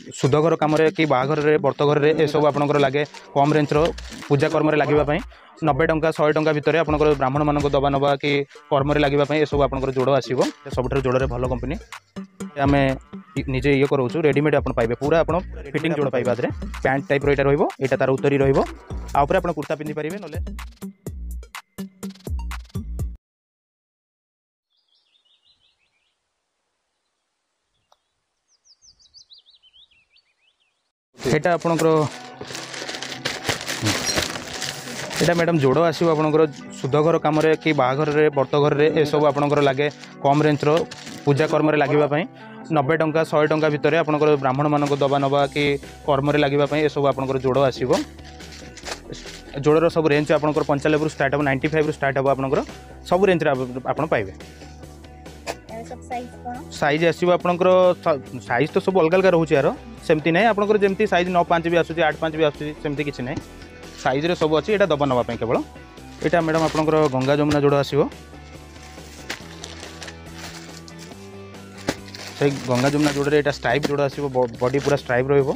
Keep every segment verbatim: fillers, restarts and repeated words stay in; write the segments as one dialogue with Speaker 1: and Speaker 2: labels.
Speaker 1: सुधघर कम कि बाघर व्रतघर ये सब आपंकर लगे कम रेंज पूजा कर्म लगे नब्बे टंका शहे टंका भितर आपंकर ब्राह्मण मान दबा नवा कि कर्म लगे ये सब आपंकर जोड़ आसो सब जोड़ भल कंपनी आम निजे ये करोचु रेडीमेड आप पाइबे पूरा आप फिटिंग जोड़ पाइबा पैंट टाइप रहा रहा तार उतरी रहा कुर्ता पिंधि पारे ना एटा आपणकर एटा मैडम जोड़ आसो आपणकर सुधघर कम कि बाघर व्रतघर ये सब आपंकर लगे कम रेंज पूजा कर्म लगे नब्बे टंका शहे टंका भितर आपंकर ब्राह्मण मान दबा नवा कि कर्म लगे ये सब आपंकर जोड़ आसो जोड़र सब रेंज आपंकर पंचानबे रु स्टार्ट हो नाइंटी फाइव रु स्टार्ट हो आपंकर सब रेंज आप पाइबे साइज आसो आपंकर साइज तो सब अलग अलग रोचे यार सेमती ना आपंकर जमी साइज नौ पाँच भी आसूँ आठ पाँच भी आसमती किसी ना साइज रे सब अच्छी यहाँ दबा नापी केवल यहाँ मैडम आपंकर गंगा जमुना जोड़ आसो से गंगा जमुना जोड़ यहाँ स्ट्राइप जोड़ आसो बॉडी पूरा स्ट्राइप रहा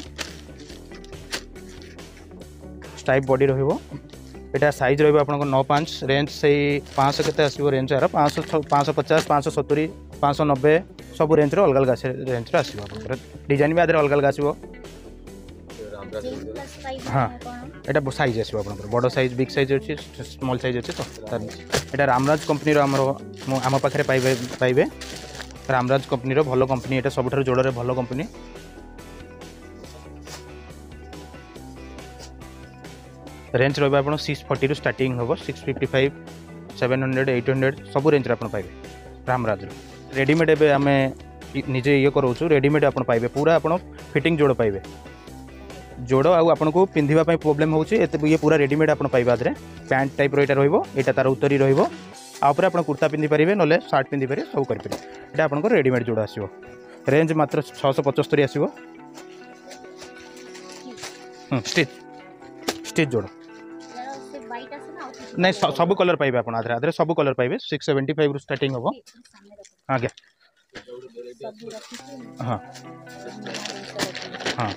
Speaker 1: स्ट्राइप बॉडी रहा साइज रहा नौ पाँच रेंज से पाँच के आसो रेंज यार पाँच पाँच पचास पाँच सतुरी पाँच नब्बे सब रेंज अलग अलग रेंज आसो डिजाइन भी आदि अलग अलग आसो हाँ यहाँ साइज आसो आप बड़ साइज बिग साइज अच्छी स्मॉल साइज अच्छी तो यहाँ रामराज कंपनी आम पाखे पाइबे पाइबे रामराज कंपनी भल कंपनी यहाँ सब जोड़ भल कंपनी रेंज रहा सिक्स फोर्टी रु स्टार्टिंग हम six fifty five seven hundred eight hundred सब रेंज आप पाइबे रामराज रेडीमेड एवं आम निजे ये करोचु रेडीमेड आप पाइबे पूरा आप फिटिंग जोड़ पाइबे जोड़ आपको पिंधापी प्रोब्लेम हो ये पूरा रेडीमेड आप पाइबा पैंट टाइप रहा रहा तार उतरी रहा आप कुर्ता पिंधि पारे ना सार्ट पिंधि पारे सब करेंगे यहाँ आपको रेडीमेड जोड़ आसो रेंज मात्र छःश पचस्तरी आसो स्टिच स्टिच जोड़ नहीं सब कलर पाइबे आप आधे आधे सब कलर पाइबे सिक्स सेवेन्टी फाइव रु स्टार्टिंग हम आज्ञा हाँ हाँ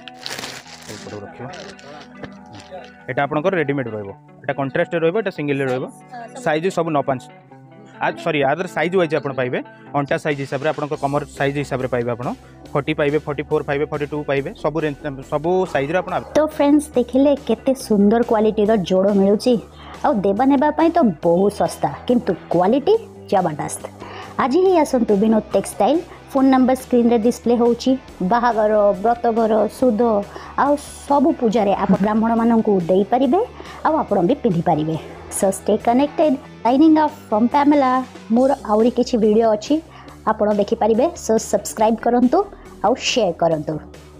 Speaker 1: यहाँ आपंकर रेडीमेड रहा कंट्रास्ट रहा सिंगल रहा साइज सब नौ पाँच आज सॉरी आदर साइज वाइज आप पाइबे अंटा साइज हिसाब से आप कमर साइज हिसाब से पाइबे आप फोर्टी पाइबे फोर्टी फोर पाइबे फोर्टी टू पाइबे सब रेंज सब साइज आप
Speaker 2: तो फ्रेंड्स देखिले केते सुंदर क्वालिटी रो जोड़ मिलुची आ देबा नेबा पई तो बहुत सस्ता किंतु क्वालिटी जबरदस्त आज ही आसंतु Vinod textile phone number screen रे डिस्प्ले होउची बाहागर व्रतघर सुध आ सब पूजा रे आप ब्राह्मण माननकु देई परिबे आ आपण भी पिंधि परिबे so stay connected signing off from Pamela मोर आउरी किछि वीडियो अछि आपण देखि परिबे सो सब्सक्राइब करंतु आ शेयर करंतु।